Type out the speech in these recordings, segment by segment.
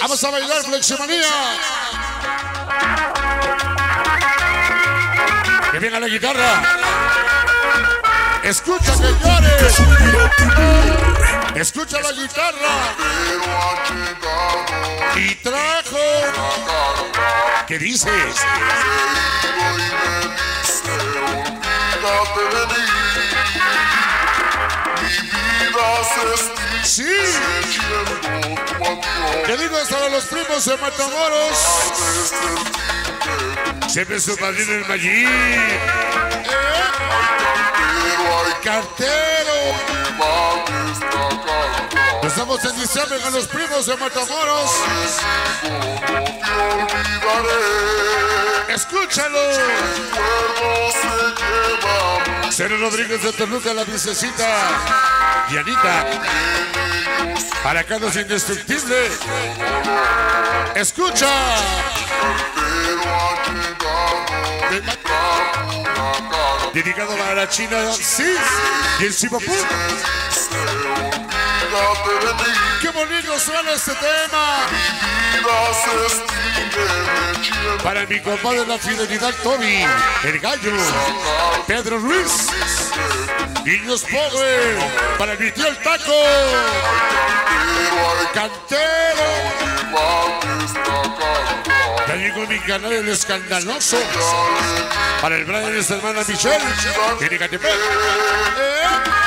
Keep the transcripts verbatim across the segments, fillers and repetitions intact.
Vamos a bailar Fleximanía. Que venga la guitarra. Escucha que llore. Escucha la guitarra. Y trajo. ¿Qué dices? Sí. ¿Qué digo? Hasta los primos de Matamoros. Siempre su padrino el Maggi. ¿Eh? Cartero. Estamos en diciembre con los primos de Matamoros. Escúchalo. Cero Rodríguez de Toluca, la princesita Dianita. Para Carlos Indestructible. Escucha. Dedicado para la China, sí. Y el Sipapú. Qué bonito suena este tema. Para mi compadre la fidelidad Toby, el gallo, Pedro Ruiz, Niños Pobre, para mi tío el Taco, Cantero. Ya llegó mi canal el escandaloso. Para el Brian y su hermana Michelle, tiene Catepec. ¿Eh?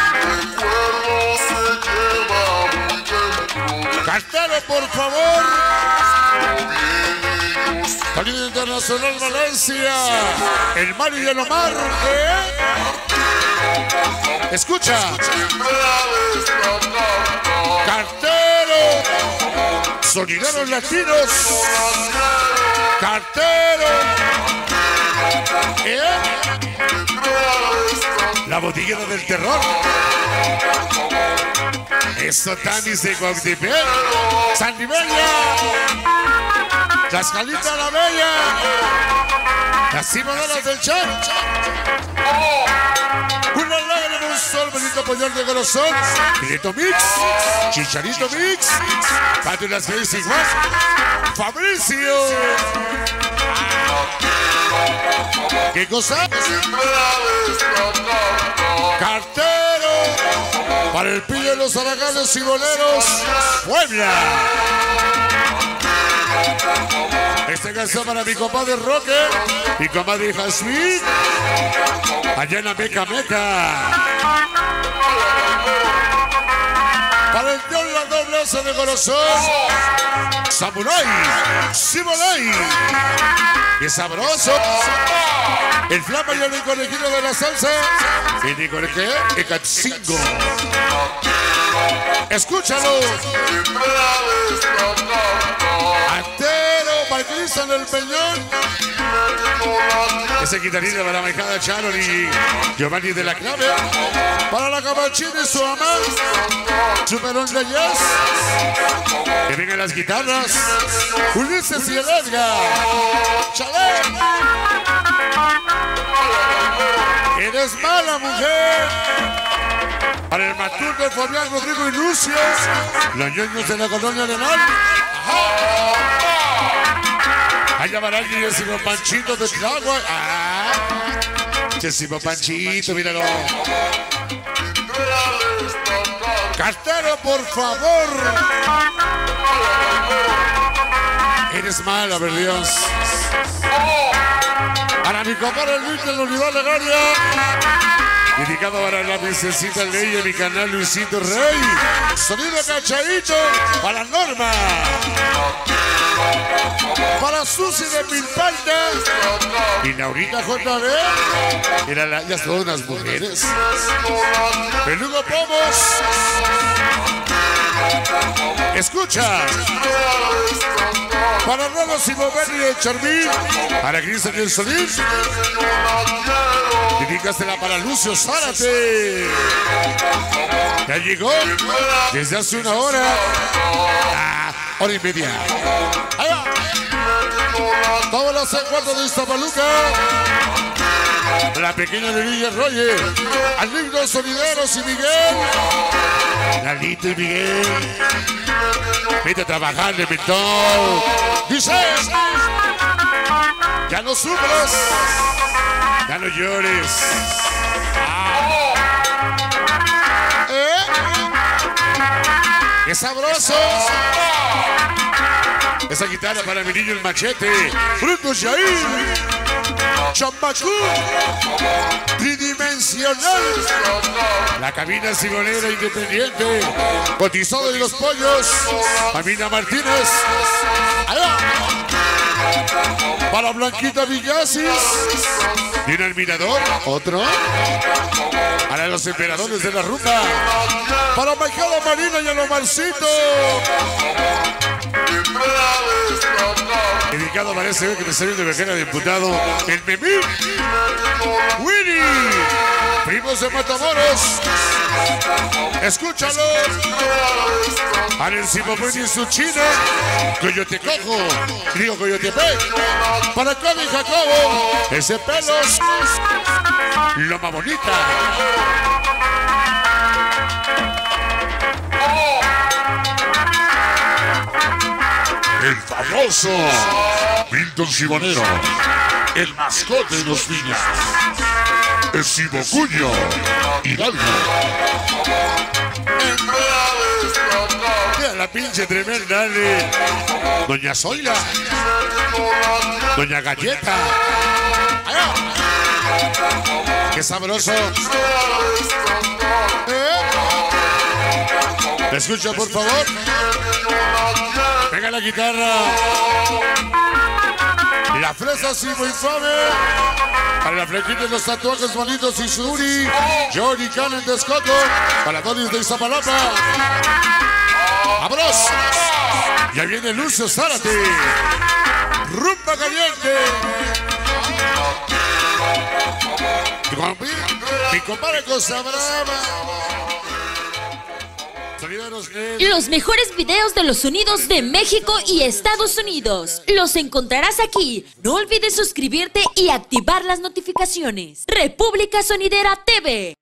Cantero, por favor. Sonido Internacional Valencia. El Mario y el Omar. ¿Eh? Escucha. Cartero. Sonideros latinos. Cartero. ¿Eh? La botiguera del terror. Eso, Tanis de Guadalajara. San Nivelia. Tlaxcalita la Bella. Las cimadoras del chat. Una lágrima, un sol, bonito pollar de corazón. Fileto Mix. Chicharito Mix. Pato y las Gracie igual. Fabricio. ¿Qué cosa? Cartero. Para el pillo de los araganes y boleros. Puebla. Este canción para mi compadre Roque, mi compadre Jasmine, allá en la Meca Meca. Para el Dios la dobleza de corazón, Samurai, Simolai, qué sabroso. El Flama y el Nicolequino de la salsa, el Nicoleque, el Catzingo. Escúchalo. Antero, Marquilizan el Peñón. Ese guitarrista para la mejada Sharon y Giovanni de la Clave. Para la Cabachina y su mamá. Superón de Jazz. Que vengan las guitarras. Ulises y el Edgar. Chalet. Eres mala mujer. Para el Matur de Fabián, Rodrigo y Lucio. Los ñoños de la colonia Arenal. Allá van alguien y el Simo Panchito de Tláhuac. Ah, el Simo Panchito, míralo. Cartero, por favor. Eres mala, ver Dios. Para mi compadre Luis de la Unidad Legaria. Dedicado para la princesita Leia, mi canal Luisito Rey. Sonido cachadito para Norma. Para Susi de Milpalta. Y Laurita J B. Mira, la, ya son unas mujeres. Peludo Pomos. Escucha. Para Rolo Simoberni y el Charmín. Para Cristian y el Solís. Dedícasela para Lucio Zárate. Ya llegó desde hace una hora. Ah, hora y media. Ahí va. Toda la C cuatro de Iztapaluca. La pequeña de Villa Royer. Alignos Sonideros y Miguel. Lalito y Miguel. Vete a trabajar de mentón. Dice. Ya no sufras. Ya no llores. Ah. ¿Eh? ¡Qué sabroso! Esa guitarra para mi niño el machete. Fruto Jair. Chambacú. Tridimensional. La cabina simonera independiente. Cotizado de los pollos. Amina Martínez. Allá. Para Blanquita Villasis. Viene el mirador. Otro. Para los emperadores de la rumba. Para Maicada Marina y el Omarcito. Dedicado parece que me salió de vejera de imputado. El Memín. Winnie. Primos de Matamoros. Escúchalo. Para el Simopuni y su china. Coyote Cojo. Río Coyotepec. Para Cody Jacobo. Ese pelos. Loma Bonita. El famoso Milton Simonero, el mascote de los niños, el Simocuño, Hidalgo. Mira la pinche tremenda de Doña Zoila, Doña Galleta. ¡Allá! ¡Qué sabroso! ¿Eh? ¿Me escucha, por favor? Venga la guitarra. La fresa sí muy infame. Para la flequita de los tatuajes bonitos y Suri. Johnny Cannon de Escoto. Para Donis de Iztapalapa. ¡Vámonos! Ya viene Lucio Zárate. Rumba caliente. Mi compadre Cosa Brava. Los mejores videos de los sonidos de México y Estados Unidos los encontrarás aquí. No olvides suscribirte y activar las notificaciones. República Sonidera T V.